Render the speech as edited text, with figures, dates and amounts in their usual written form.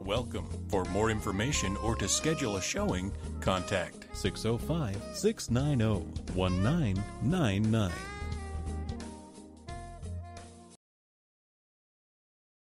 welcome. For more information or to schedule a showing, contact 605 690 1999.